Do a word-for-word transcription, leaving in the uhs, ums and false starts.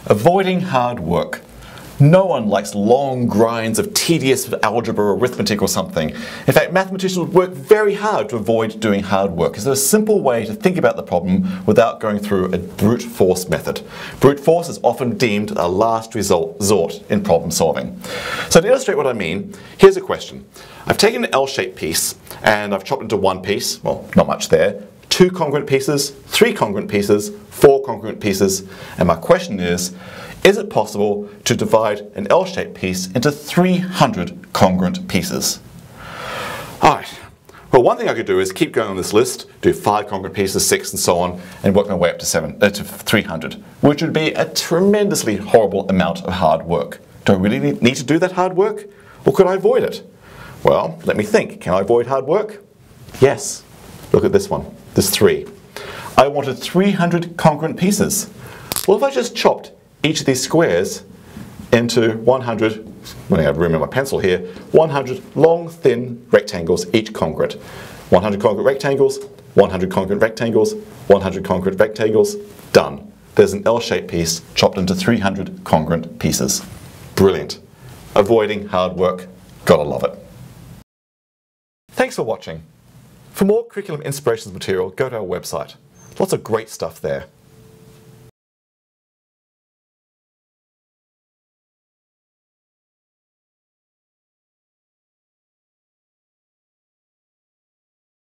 Avoiding hard work. No one likes long grinds of tedious algebra or arithmetic or something. In fact, mathematicians would work very hard to avoid doing hard work. Is there a simple way to think about the problem without going through a brute force method? Brute force is often deemed a last resort in problem solving. So to illustrate what I mean, here's a question. I've taken an L-shaped piece and I've chopped it into one piece, well, not much there, two congruent pieces, three congruent pieces, four congruent pieces, and my question is, is it possible to divide an L-shaped piece into three hundred congruent pieces? Alright, well one thing I could do is keep going on this list, do five congruent pieces, six and so on, and work my way up to, seven, uh, to three hundred, which would be a tremendously horrible amount of hard work. Do I really need to do that hard work? Or could I avoid it? Well, let me think. Can I avoid hard work? Yes. Look at this one. There's three. I wanted three hundred congruent pieces. Well, if I just chopped each of these squares into one hundred, I have room in my pencil here, one hundred long, thin rectangles, each congruent. one hundred congruent rectangles, one hundred congruent rectangles, one hundred congruent rectangles, done. There's an L-shaped piece chopped into three hundred congruent pieces. Brilliant. Avoiding hard work. Gotta love it. Thanks for watching. For more curriculum inspirations material, go to our website. Lots of great stuff there.